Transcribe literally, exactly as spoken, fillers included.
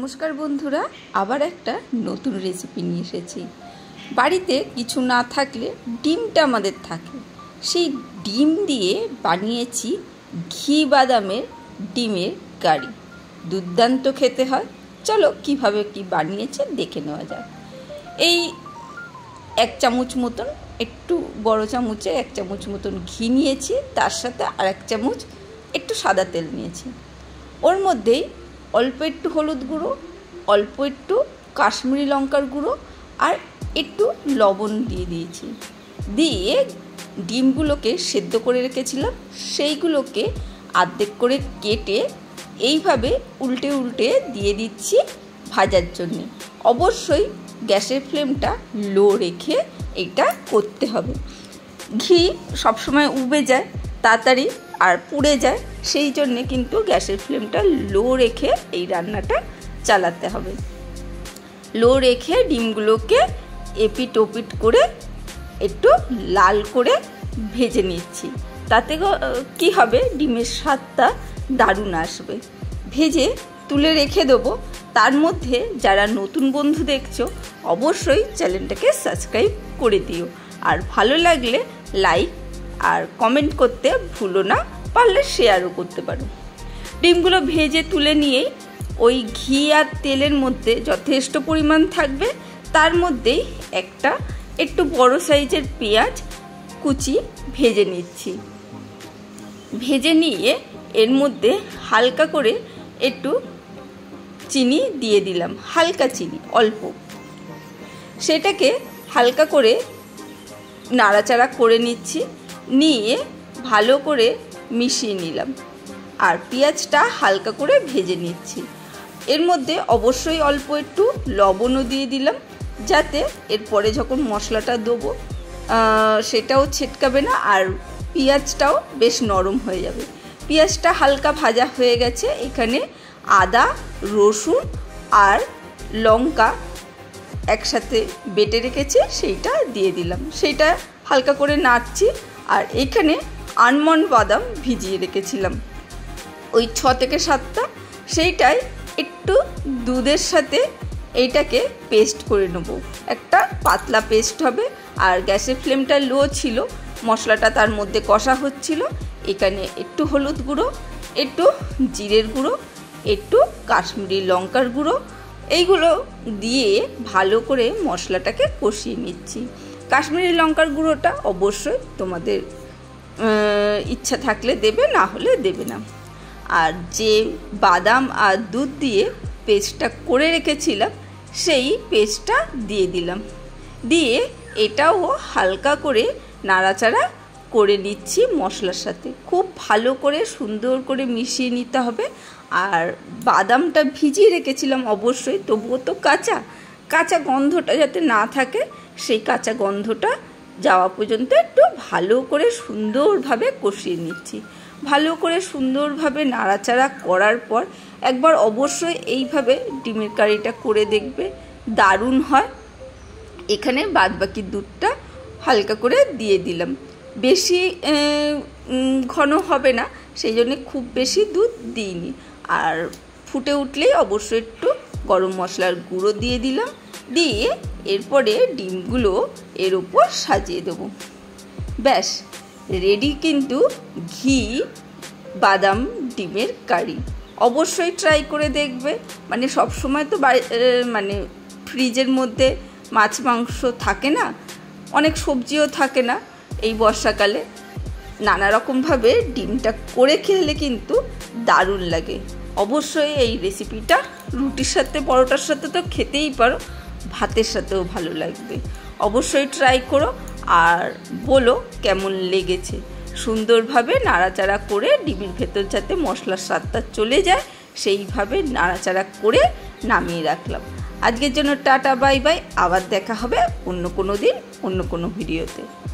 নমস্কার বন্ধুরা, আবার একটা নতুন রেসিপি নিয়ে এসেছি। বাড়িতে কিছু না থাকলে ডিমটা আমাদের থাকে, সেই ডিম দিয়ে বানিয়েছি ঘি বাদামের ডিমের কারি। দুর্দান্ত খেতে হয়। চলো কিভাবে কি বানিয়েছে দেখে নেওয়া যাক। এই এক চামচ মতন, একটু বড় চামচে এক চামচ মতন ঘি নিয়েছি, তার সাথে আর এক চামচ একটু সাদা তেল নিয়েছি। ওর মধ্যেই অল্প একটু হলুদ গুঁড়ো, অল্প একটু কাশ্মীরি লঙ্কার গুঁড়ো আর একটু লবণ দিয়ে দিয়েছি। দিয়ে ডিমগুলোকে সেদ্ধ করে রেখেছিলাম, সেইগুলোকে আর্ধেক করে কেটে এইভাবে উল্টে উল্টে দিয়ে দিচ্ছি ভাজার জন্যে। অবশ্যই গ্যাসের ফ্লেমটা লো রেখে এটা করতে হবে। ঘি সবসময় উবে যায় তাড়াতাড়ি আর পুড়ে যায়, সেই জন্যে কিন্তু গ্যাসের ফ্লেমটা লো রেখে এই রান্নাটা চালাতে হবে। লো রেখে ডিমগুলোকে এপিট ওপিট করে একটু লাল করে ভেজে নিচ্ছি। তাতে কি হবে, ডিমের স্বাদটা দারুণ আসবে। ভেজে তুলে রেখে দেবো। তার মধ্যে যারা নতুন বন্ধু দেখছো অবশ্যই চ্যানেলটাকে সাবস্ক্রাইব করে দিও, আর ভালো লাগলে লাইক আর কমেন্ট করতে ভুলো না, পারলে শেয়ারও করতে পারো। ডিমগুলো ভেজে তুলে নিয়েই ওই ঘি আর তেলের মধ্যে যথেষ্ট পরিমাণ থাকবে, তার মধ্যেই একটা একটু বড় সাইজের পেঁয়াজ কুচি ভেজে নিচ্ছি। ভেজে নিয়ে এর মধ্যে হালকা করে একটু চিনি দিয়ে দিলাম, হালকা চিনি অল্প। সেটাকে হালকা করে নাড়াচাড়া করে নিচ্ছি, নিয়ে ভালো করে মিশিয়ে নিলাম আর পেঁয়াজটা হালকা করে ভেজে নিচ্ছি। এর মধ্যে অবশ্যই অল্প একটু লবণও দিয়ে দিলাম, যাতে এরপরে যখন মশলাটা দেবো সেটাও ছিটকাবে না আর পেঁয়াজটাও বেশ নরম হয়ে যাবে। পেঁয়াজটা হালকা ভাজা হয়ে গেছে। এখানে আদা, রসুন আর লঙ্কা একসাথে বেটে রেখেছি, সেইটা দিয়ে দিলাম। সেইটা হালকা করে নাড়ছি। আর এখানে আলমন্ড বাদাম ভিজিয়ে রেখেছিলাম ওই ছ থেকে সাতটা, সেইটাই একটু দুধের সাথে এইটাকে পেস্ট করে নেব। একটা পাতলা পেস্ট হবে। আর গ্যাসের ফ্লেমটা লো ছিল, মশলাটা তার মধ্যে কষা হচ্ছিল। এখানে একটু হলুদ গুঁড়ো, একটু জিরের গুঁড়ো, একটু কাশ্মীরি লঙ্কার গুঁড়ো, এইগুলো দিয়ে ভালো করে মশলাটাকে কষিয়ে নিচ্ছি। কাশ্মীরি লঙ্কার গুঁড়োটা অবশ্যই তোমাদের ইচ্ছা থাকলে দেবে, না হলে দেবে না। আর যে বাদাম আর দুধ দিয়ে পেস্টটা করে রেখেছিলাম সেই পেস্টটা দিয়ে দিলাম। দিয়ে এটাও হালকা করে নাড়াচাড়া করে নিচ্ছি মশলার সাথে। খুব ভালো করে সুন্দর করে মিশিয়ে নিতে হবে। আর বাদামটা ভিজিয়ে রেখেছিলাম অবশ্যই, তবুও তো কাঁচা কাঁচা গন্ধটা যাতে না থাকে, সেই কাঁচা গন্ধটা যাওয়া পর্যন্ত একটু ভালো করে সুন্দরভাবে কষিয়ে নিচ্ছি। ভালো করে সুন্দরভাবে নাড়াচাড়া করার পর একবার অবশ্যই এইভাবে ডিমের কারিটা করে দেখবে, দারুণ হয়। এখানে বাদবাকি দুধটা হালকা করে দিয়ে দিলাম। বেশি ঘন হবে না, সেই জন্য খুব বেশি দুধ দিইনি। আর ফুটে উঠলেই অবশ্যই একটু গরম মশলার গুঁড়ো দিয়ে দিলাম। দিয়ে এরপরে ডিমগুলো এর উপর সাজিয়ে দেবো। ব্যাস রেডি কিন্তু ঘি বাদাম ডিমের কারি। অবশ্যই ট্রাই করে দেখবে। মানে সব সময় তো মানে ফ্রিজের মধ্যে মাছ মাংস থাকে না, অনেক সবজিও থাকে না। এই বর্ষাকালে নানা রকমভাবে ডিমটা করে খেলে কিন্তু দারুণ লাগে। অবশ্যই এই রেসিপিটা রুটির সাথে, পরোটার সাথে তো খেতেই পারো, ভাতের সাথেও ভালো লাগবে। অবশ্যই ট্রাই করো আর বলো কেমন লেগেছে। সুন্দরভাবে নাড়াচাড়া করে ডিমের ভেতর যাতে মশলার স্বাদটা চলে যায় সেইভাবে নাড়াচাড়া করে নামিয়ে রাখলাম। আজকের জন্য টাটা, বাই বাই। আবার দেখা হবে অন্য কোনো দিন অন্য কোনো ভিডিওতে।